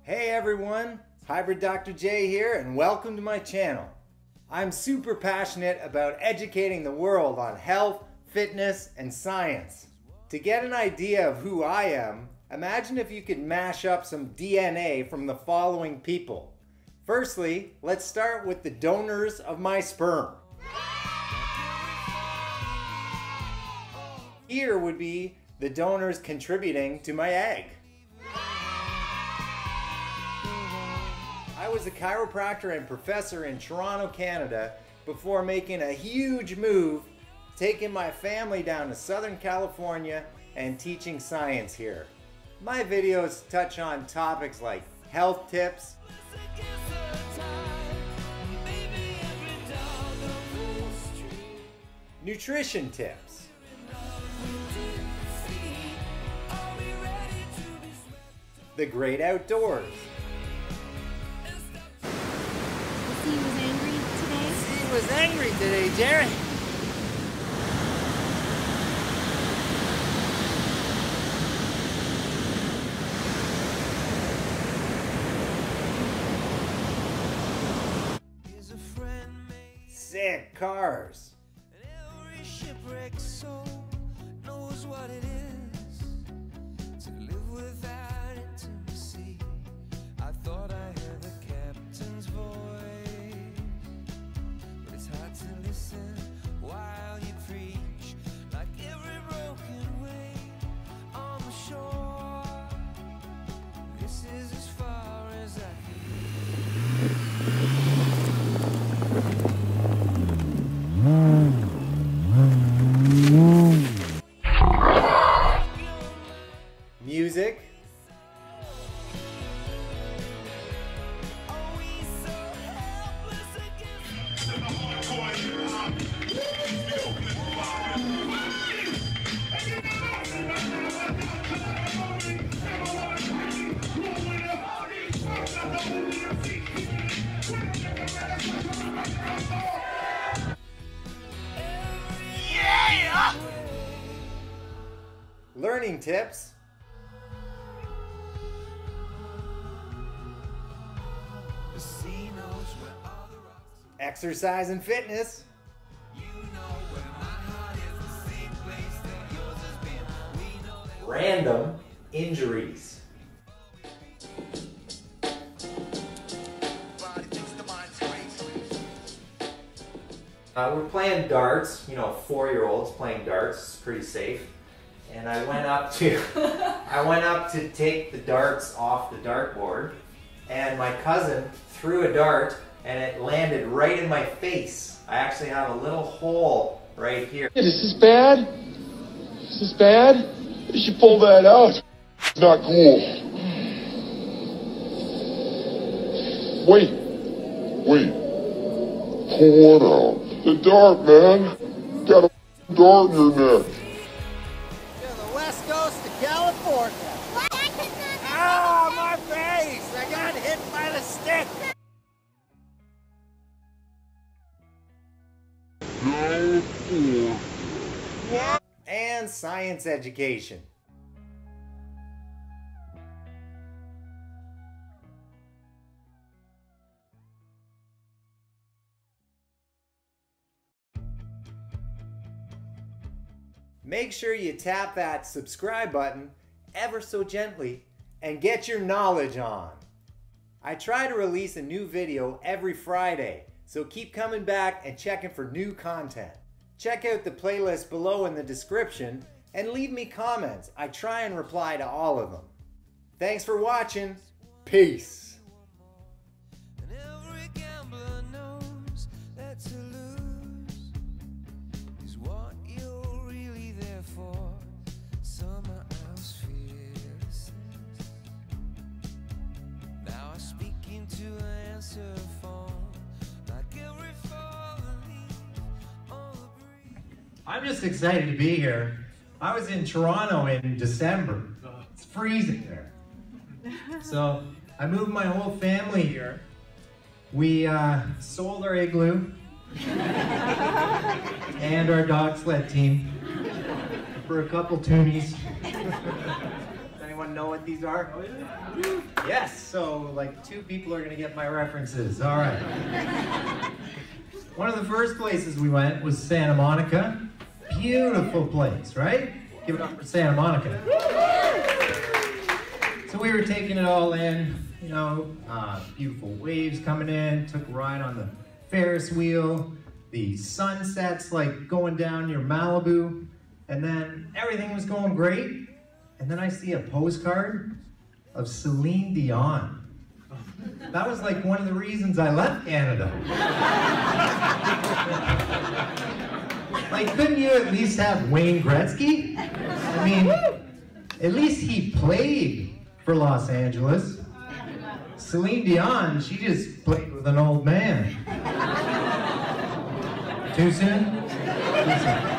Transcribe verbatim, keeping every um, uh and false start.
Hey everyone, Hybrid Doctor J here and welcome to my channel. I'm super passionate about educating the world on health, fitness, and science. To get an idea of who I am, imagine if you could mash up some D N A from the following people. Firstly, let's start with the donors of my sperm. Here would be the donors contributing to my egg. I was a chiropractor and professor in Toronto, Canada, before making a huge move, taking my family down to Southern California and teaching science here. My videos touch on topics like health tips, nutrition tips, the great outdoors. He was angry today? He was angry today, Jerry. Sick cars. Every shipwrecked soul knows what it is to live without intimacy. I thought I heard the captain's voice, but it's hard to listen while you preach, like every broken wave on the shore. This is as far as I Music. Yeah! Learning tips. Exercise and fitness. Random injuries. Uh, we're playing darts, you know, four-year-olds playing darts, it's pretty safe. And I went up to, I went up to take the darts off the dartboard, and my cousin threw a dart, and it landed right in my face. I actually have a little hole right here. Hey, is this bad? Is this bad? You should pull that out. It's not cool. Wait. Wait. Pull it out. The dart, man. Got a dart in your neck. To the west coast of California. Ah, my face! I got hit by the stick. And science education. Make sure you tap that subscribe button ever so gently and get your knowledge on. I try to release a new video every Friday, so keep coming back and checking for new content. Check out the playlist below in the description and leave me comments. I try and reply to all of them. Thanks for watching. Peace. And every gambler knows that to lose is what you're really there for. Summer house fearlessness. Now I speak into an answer phone, like every fallen leaf on the breeze. I'm just excited to be here. I was in Toronto in December. It's freezing there. So I moved my whole family here. We uh, sold our igloo and our dog sled team for a couple toonies. If anyone Anyone know what these are? Yes, so like two people are gonna get my references. All right. One of the first places we went was Santa Monica. Beautiful place, right? Give it up for Santa Monica. So we were taking it all in, you know, uh, beautiful waves coming in, took a ride on the Ferris wheel, the sunsets like going down near Malibu, and then everything was going great. And then I see a postcard of Celine Dion. That was like one of the reasons I left Canada. Like, couldn't you at least have Wayne Gretzky? I mean, at least he played for Los Angeles. Celine Dion, she just played with an old man. Too soon? Too soon.